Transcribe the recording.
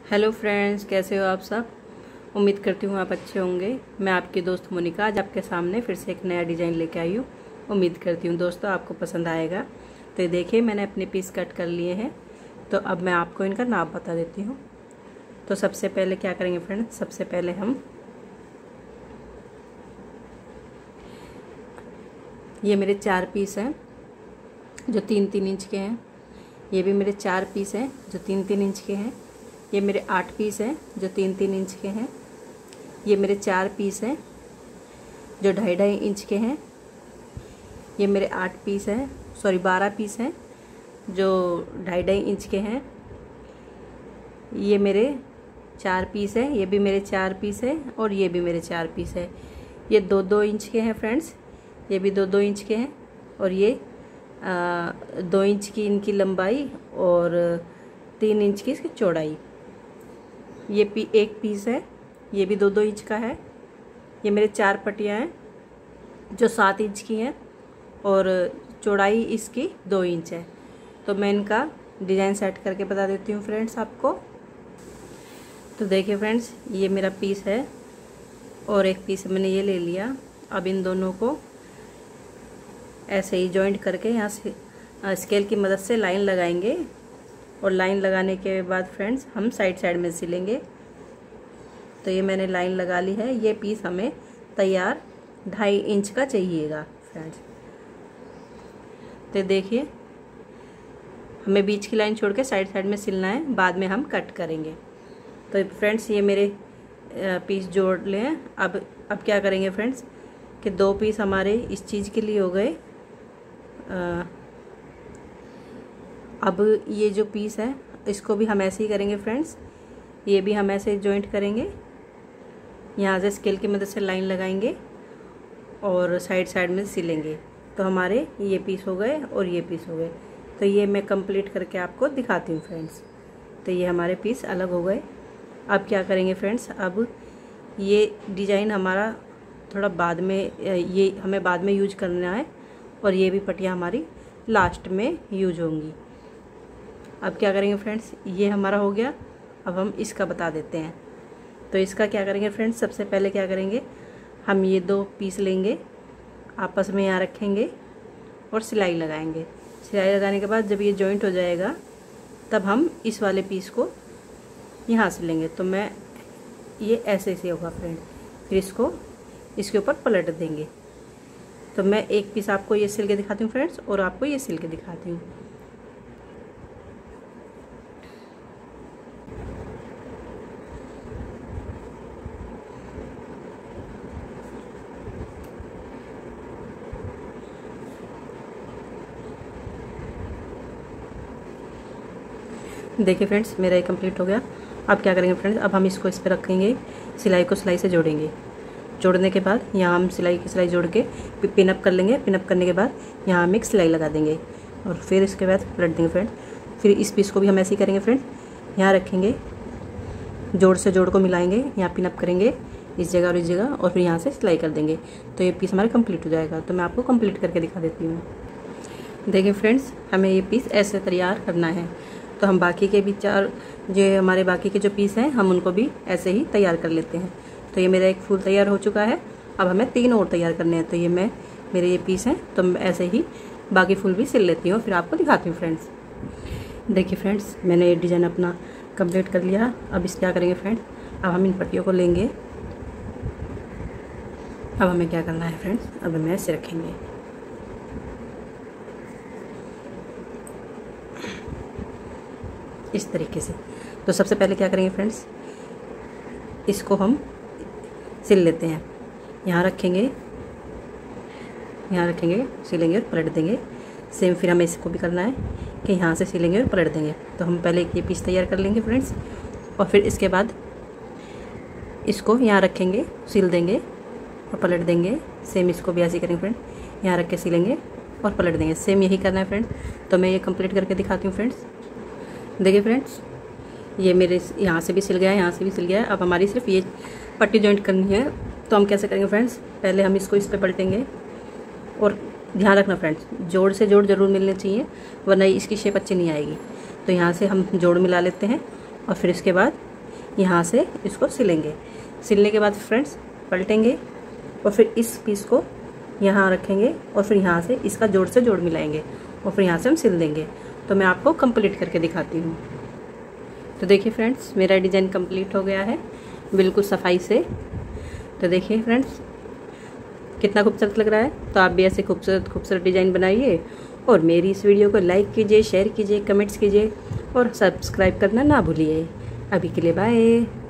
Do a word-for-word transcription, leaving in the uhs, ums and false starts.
Hello friends, कैसे हो आप सब। उम्मीद करती हूँ आप अच्छे होंगे। मैं आपकी दोस्त मोनिका आज आपके सामने फिर से एक नया डिज़ाइन लेके आई हूँ। उम्मीद करती हूँ दोस्तों आपको पसंद आएगा। तो ये देखिए, मैंने अपने पीस कट कर लिए हैं। तो अब मैं आपको इनका नाप बता देती हूँ। तो सबसे पहले क्या करेंगे फ्रेंड्स, सबसे पहले हम ये मेरे चार पीस हैं जो तीन तीन इंच के हैं। ये भी मेरे चार पीस हैं जो तीन तीन इंच के हैं। ये मेरे आठ पीस हैं जो तीन तीन इंच के हैं। ये मेरे चार पीस हैं जो ढाई ढाई इंच के हैं। ये मेरे आठ पीस हैं, सॉरी बारह पीस हैं जो ढाई ढाई इंच के हैं। ये मेरे चार पीस हैं, ये भी मेरे चार पीस है और ये भी मेरे चार पीस है। ये दो दो इंच के हैं फ्रेंड्स, ये भी दो दो इंच के हैं। और ये आ, दो इंच की इनकी लंबाई और तीन इंच की इसकी चौड़ाई। ये पी एक पीस है, ये भी दो दो इंच का है। ये मेरे चार पट्टियाँ हैं जो सात इंच की हैं और चौड़ाई इसकी दो इंच है। तो मैं इनका डिज़ाइन सेट करके बता देती हूँ फ्रेंड्स आपको। तो देखिए फ्रेंड्स, ये मेरा पीस है और एक पीस मैंने ये ले लिया। अब इन दोनों को ऐसे ही जॉइंट करके यहाँ से स्केल की मदद से लाइन लगाएंगे और लाइन लगाने के बाद फ्रेंड्स हम साइड साइड में सिलेंगे। तो ये मैंने लाइन लगा ली है। ये पीस हमें तैयार ढाई इंच का चाहिएगा फ्रेंड्स। तो देखिए, हमें बीच की लाइन छोड़ के साइड साइड में सिलना है, बाद में हम कट करेंगे। तो फ्रेंड्स ये मेरे पीस जोड़ ले हैं। अब अब क्या करेंगे फ्रेंड्स कि दो पीस हमारे इस चीज़ के लिए हो गए। अब ये जो पीस है इसको भी हम ऐसे ही करेंगे फ्रेंड्स। ये भी हम ऐसे जॉइंट करेंगे, यहाँ से स्केल की मदद से लाइन लगाएंगे और साइड साइड में सिलेंगे। तो हमारे ये पीस हो गए और ये पीस हो गए। तो ये मैं कंप्लीट करके आपको दिखाती हूँ फ्रेंड्स। तो ये हमारे पीस अलग हो गए। अब क्या करेंगे फ्रेंड्स, अब ये डिज़ाइन हमारा थोड़ा बाद में, ये हमें बाद में यूज करना है और ये भी पट्टियाँ हमारी लास्ट में यूज होंगी। अब क्या करेंगे फ्रेंड्स, ये हमारा हो गया। अब हम इसका बता देते हैं। तो इसका क्या करेंगे फ्रेंड्स, सबसे पहले क्या करेंगे, हम ये दो पीस लेंगे, आपस में यहाँ रखेंगे और सिलाई लगाएंगे। सिलाई लगाने के बाद जब ये जॉइंट हो जाएगा तब हम इस वाले पीस को यहाँ से लेंगे। तो मैं ये ऐसे से होगा फ्रेंड, फिर इसको इसके ऊपर पलट देंगे। तो मैं एक पीस आपको ये सिल के दिखाती हूँ फ्रेंड्स और आपको ये सिल के दिखाती हूँ। देखिए फ्रेंड्स, मेरा ये कंप्लीट हो गया। अब क्या करेंगे फ्रेंड्स, अब हम इसको इस पर रखेंगे, सिलाई को सिलाई से जोड़ेंगे। जोड़ने के बाद यहाँ हम सिलाई की सिलाई जोड़ के पिन अप कर लेंगे। पिन अप करने के बाद यहाँ हम एक सिलाई लगा देंगे और फिर इसके बाद पलट देंगे फ्रेंड। फिर इस पीस को भी हम ऐसे ही करेंगे फ्रेंड, यहाँ रखेंगे, जोड़ से जोड़ को मिलाएंगे, यहाँ पिन अप करेंगे इस जगह और इस जगह और फिर यहाँ से सिलाई कर देंगे। तो ये पीस हमारा कंप्लीट हो जाएगा। तो मैं आपको कंप्लीट करके दिखा देती हूँ। देखिए फ्रेंड्स, हमें ये पीस ऐसे तैयार करना है। तो हम बाकी के भी चार जो हमारे बाकी के जो पीस हैं हम उनको भी ऐसे ही तैयार कर लेते हैं। तो ये मेरा एक फूल तैयार हो चुका है। अब हमें तीन और तैयार करने हैं। तो ये मैं मेरे ये पीस हैं, तो मैं ऐसे ही बाकी फूल भी सिल लेती हूँ, फिर आपको दिखाती हूँ फ्रेंड्स। देखिए फ्रेंड्स, मैंने ये डिज़ाइन अपना कंप्लीट कर लिया। अब इस क्या करेंगे फ्रेंड्स, अब हम इन पट्टियों को लेंगे। अब हमें क्या करना है फ्रेंड्स, अब हमें ऐसे रखेंगे, इस तरीके से। तो सबसे पहले क्या करेंगे फ्रेंड्स, इसको हम सिल लेते हैं। यहाँ रखेंगे, यहाँ रखेंगे, सिलेंगे और पलट देंगे। सेम फिर हमें इसको भी करना है कि यहाँ से सिलेंगे और पलट देंगे। तो हम पहले ये पीस तैयार कर लेंगे फ्रेंड्स और फिर इसके बाद इसको यहाँ रखेंगे, सिल देंगे और पलट देंगे। सेम इसको भी ऐसे करेंगे फ्रेंड, यहाँ रख के सिलेंगे और पलट देंगे। सेम यही करना है फ्रेंड। तो मैं ये कंप्लीट करके दिखाती हूँ फ्रेंड्स। देखिए फ्रेंड्स, ये मेरे यहाँ से भी सिल गया है, यहाँ से भी सिल गया है। अब हमारी सिर्फ ये पट्टी जॉइंट करनी है। तो हम कैसे करेंगे फ्रेंड्स, पहले हम इसको इस पे पलटेंगे और ध्यान रखना फ्रेंड्स, जोड़ से जोड़ जरूर मिलने चाहिए, वरना इसकी शेप अच्छी नहीं आएगी। तो यहाँ से हम जोड़ मिला लेते हैं और फिर इसके बाद यहाँ से इसको सिलेंगे। सिलने के बाद फ्रेंड्स पलटेंगे और फिर इस पीस को यहाँ रखेंगे और फिर यहाँ से इसका जोड़ से जोड़ मिलाएंगे और फिर यहाँ से हम सिल देंगे। तो मैं आपको कंप्लीट करके दिखाती हूँ। तो देखिए फ्रेंड्स, मेरा डिज़ाइन कंप्लीट हो गया है बिल्कुल सफाई से। तो देखिए फ्रेंड्स कितना खूबसूरत लग रहा है। तो आप भी ऐसे खूबसूरत खूबसूरत डिज़ाइन बनाइए और मेरी इस वीडियो को लाइक कीजिए, शेयर कीजिए, कमेंट्स कीजिए और सब्सक्राइब करना ना भूलिए। अभी के लिए बाय।